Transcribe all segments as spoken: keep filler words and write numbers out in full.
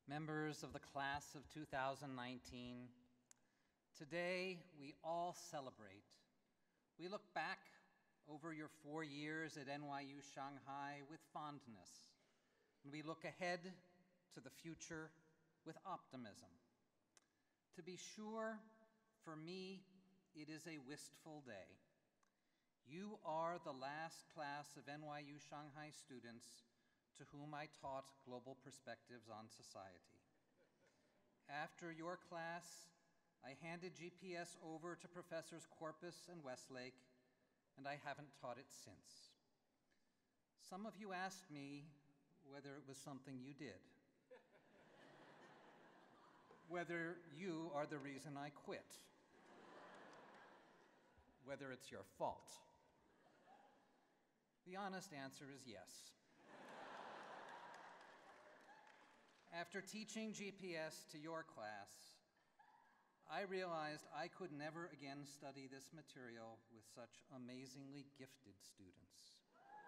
Members of the class of two thousand nineteen, today we all celebrate. We look back over your four years at N Y U Shanghai with fondness, and we look ahead to the future with optimism. To be sure, for me, it is a wistful day. You are the last class of N Y U Shanghai students to whom I taught global perspectives on society. After your class, I handed G P S over to Professors Corpus and Westlake, and I haven't taught it since. Some of you asked me whether it was something you did, whether you are the reason I quit, whether it's your fault. The honest answer is yes. After teaching G P S to your class, I realized I could never again study this material with such amazingly gifted students.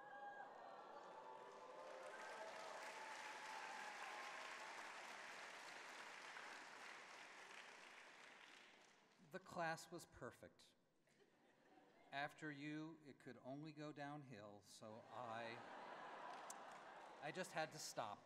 The class was perfect. After you, it could only go downhill, so I, I just had to stop.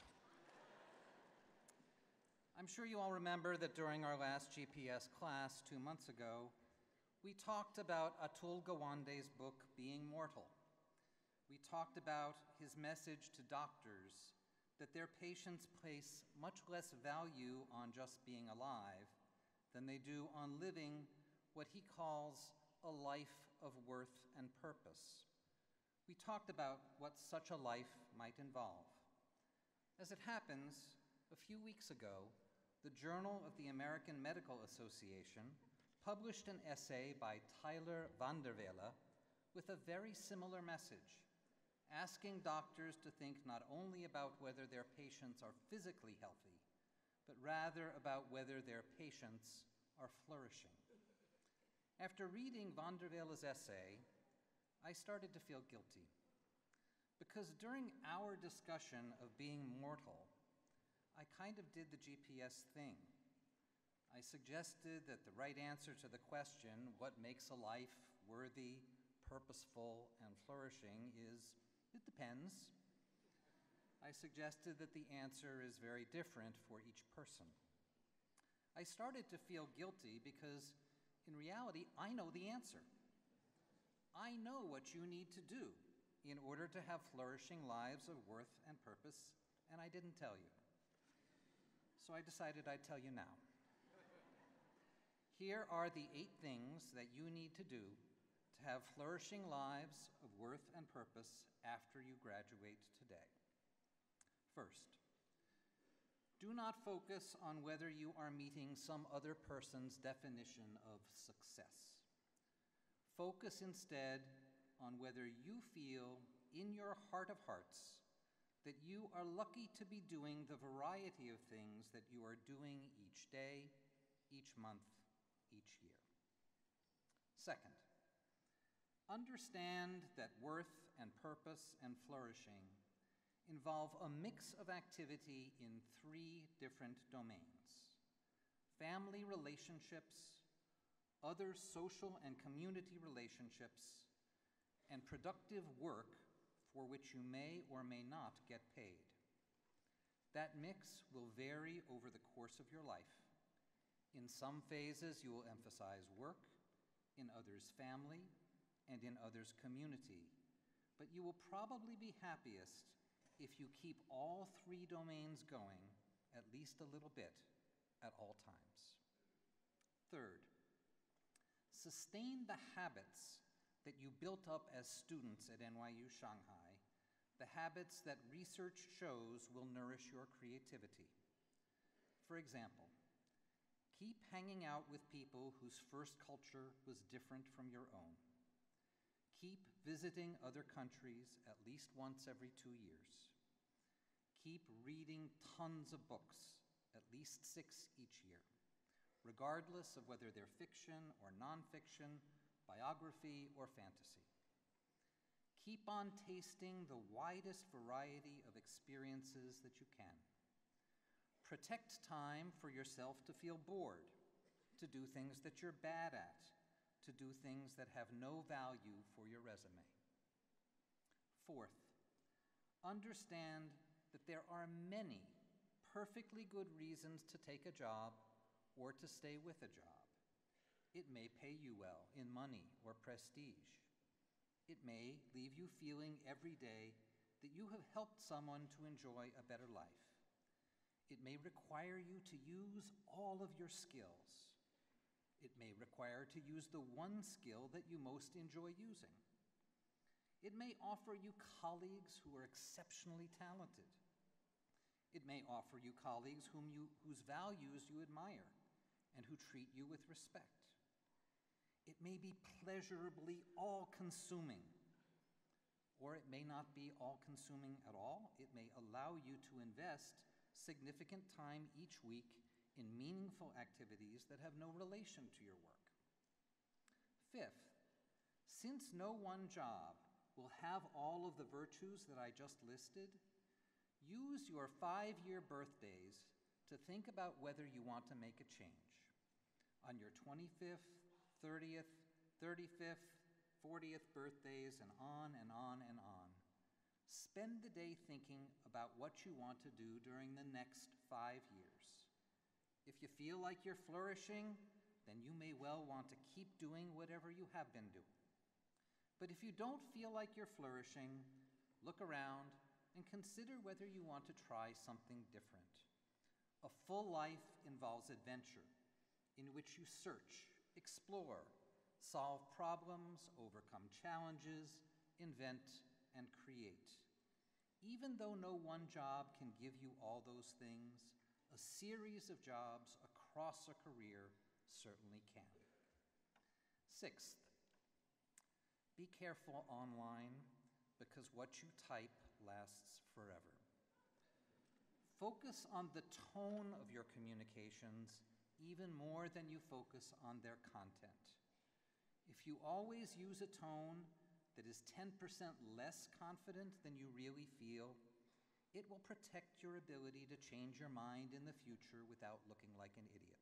I'm sure you all remember that during our last G P S class two months ago, we talked about Atul Gawande's book, Being Mortal. We talked about his message to doctors that their patients place much less value on just being alive than they do on living what he calls a life of worth and purpose. We talked about what such a life might involve. As it happens, a few weeks ago, the Journal of the American Medical Association published an essay by Tyler van der Velde with a very similar message, asking doctors to think not only about whether their patients are physically healthy, but rather about whether their patients are flourishing. After reading van der Velde's essay, I started to feel guilty, because during our discussion of being mortal, I kind of did the G P S thing. I suggested that the right answer to the question, what makes a life worthy, purposeful, and flourishing, is, it depends. I suggested that the answer is very different for each person. I started to feel guilty because, in reality, I know the answer. I know what you need to do in order to have flourishing lives of worth and purpose, and I didn't tell you. So I decided I'd tell you now. Here are the eight things that you need to do to have flourishing lives of worth and purpose after you graduate today. First, do not focus on whether you are meeting some other person's definition of success. Focus instead on whether you feel in your heart of hearts that you are lucky to be doing the variety of things that you are doing each day, each month, each year. Second, understand that worth and purpose and flourishing involve a mix of activity in three different domains: family relationships, other social and community relationships, and productive work for which you may or may not get paid. That mix will vary over the course of your life. In some phases, you will emphasize work, in others family, and in others community. But you will probably be happiest if you keep all three domains going at least a little bit at all times. Third, sustain the habits that you built up as students at N Y U Shanghai, the habits that research shows will nourish your creativity. For example, keep hanging out with people whose first culture was different from your own. Keep visiting other countries at least once every two years. Keep reading tons of books, at least six each year, regardless of whether they're fiction or nonfiction, biography or fantasy. Keep on tasting the widest variety of experiences that you can. Protect time for yourself to feel bored, to do things that you're bad at, to do things that have no value for your resume. Fourth, understand that there are many perfectly good reasons to take a job or to stay with a job. It may pay you well in money or prestige. It may leave you feeling every day that you have helped someone to enjoy a better life. It may require you to use all of your skills. It may require to use the one skill that you most enjoy using. It may offer you colleagues who are exceptionally talented. It may offer you colleagues whom you, whose values you admire and who treat you with respect. It may be pleasurably all-consuming, or it may not be all-consuming at all. It may allow you to invest significant time each week in meaningful activities that have no relation to your work. Fifth, since no one job will have all of the virtues that I just listed, use your five-year birthdays to think about whether you want to make a change. On your twenty-fifth, thirtieth, thirty-fifth, fortieth birthdays, and on and on and on, spend the day thinking about what you want to do during the next five years. If you feel like you're flourishing, then you may well want to keep doing whatever you have been doing. But if you don't feel like you're flourishing, look around and consider whether you want to try something different. A full life involves adventure, in which you search, explore, solve problems, overcome challenges, invent, and create. Even though no one job can give you all those things, a series of jobs across a career certainly can. Sixth, be careful online, because what you type lasts forever. Focus on the tone of your communications even more than you focus on their content. If you always use a tone that is ten percent less confident than you really feel, it will protect your ability to change your mind in the future without looking like an idiot.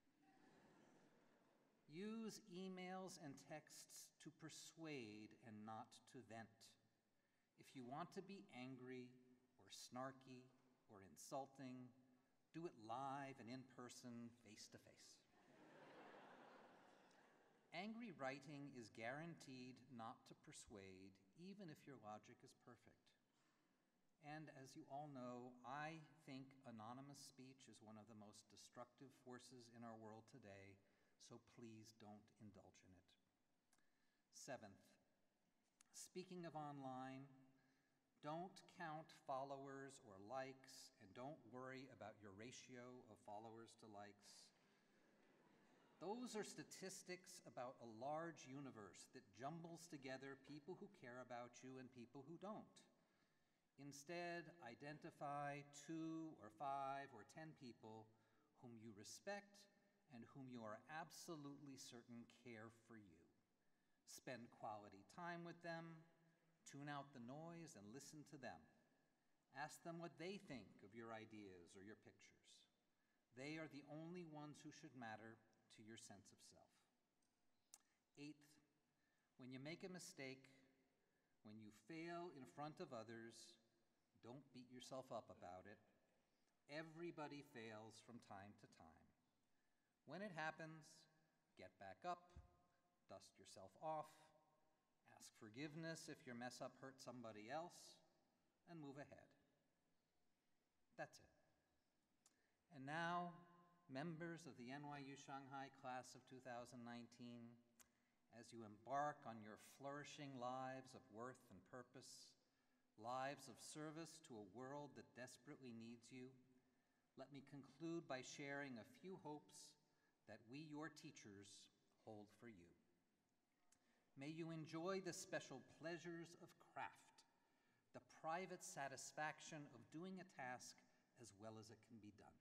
Use emails and texts to persuade and not to vent. If you want to be angry or snarky or insulting, do it live and in person, face to face. Angry writing is guaranteed not to persuade, even if your logic is perfect. And as you all know, I think anonymous speech is one of the most destructive forces in our world today, so please don't indulge in it. Seventh, speaking of online, don't count followers or likes, and don't worry about your ratio of followers to likes. Those are statistics about a large universe that jumbles together people who care about you and people who don't. Instead, identify two or five or ten people whom you respect and whom you are absolutely certain care for you. Spend quality time with them, tune out the noise and listen to them. Ask them what they think of your ideas or your pictures. They are the only ones who should matter to your sense of self. Eighth, when you make a mistake, when you fail in front of others, don't beat yourself up about it. Everybody fails from time to time. When it happens, get back up, dust yourself off, ask forgiveness if your mess up hurt somebody else, and move ahead. That's it. And now, members of the N Y U Shanghai class of two thousand nineteen, as you embark on your flourishing lives of worth and purpose, lives of service to a world that desperately needs you, let me conclude by sharing a few hopes that we, your teachers, hold for you. May you enjoy the special pleasures of craft, the private satisfaction of doing a task as well as it can be done.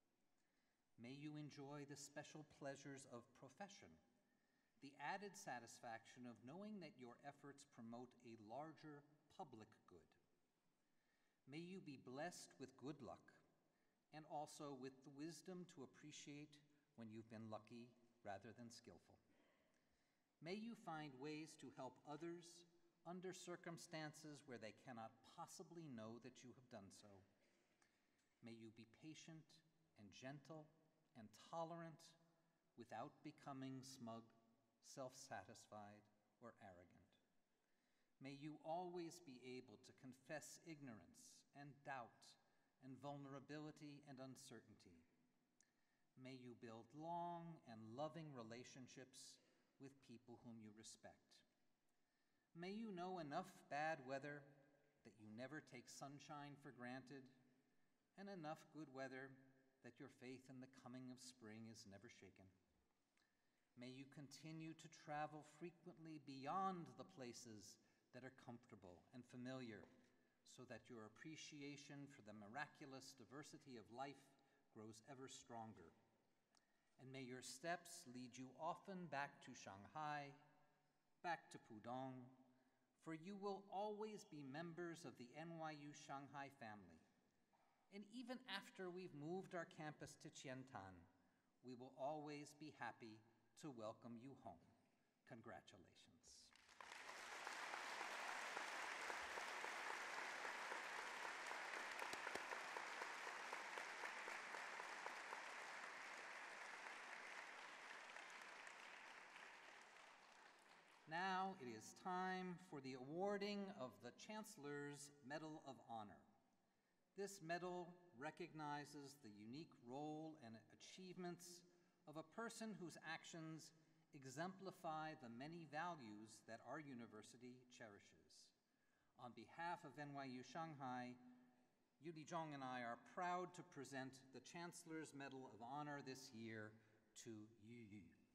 May you enjoy the special pleasures of profession, the added satisfaction of knowing that your efforts promote a larger public good. May you be blessed with good luck and also with the wisdom to appreciate when you've been lucky rather than skillful. May you find ways to help others under circumstances where they cannot possibly know that you have done so. May you be patient and gentle and tolerant without becoming smug, self-satisfied, or arrogant. May you always be able to confess ignorance and doubt and vulnerability and uncertainty. May you build long and loving relationships with people whom you respect. May you know enough bad weather that you never take sunshine for granted, and enough good weather that your faith in the coming of spring is never shaken. May you continue to travel frequently beyond the places that are comfortable and familiar, so that your appreciation for the miraculous diversity of life grows ever stronger. And may your steps lead you often back to Shanghai, back to Pudong, for you will always be members of the N Y U Shanghai family. And even after we've moved our campus to Qiantan, we will always be happy to welcome you home. Congratulations. Now it is time for the awarding of the Chancellor's Medal of Honor. This medal recognizes the unique role and achievements of a person whose actions exemplify the many values that our university cherishes. On behalf of N Y U Shanghai, Yu Lijong and I are proud to present the Chancellor's Medal of Honor this year to Yu Yu.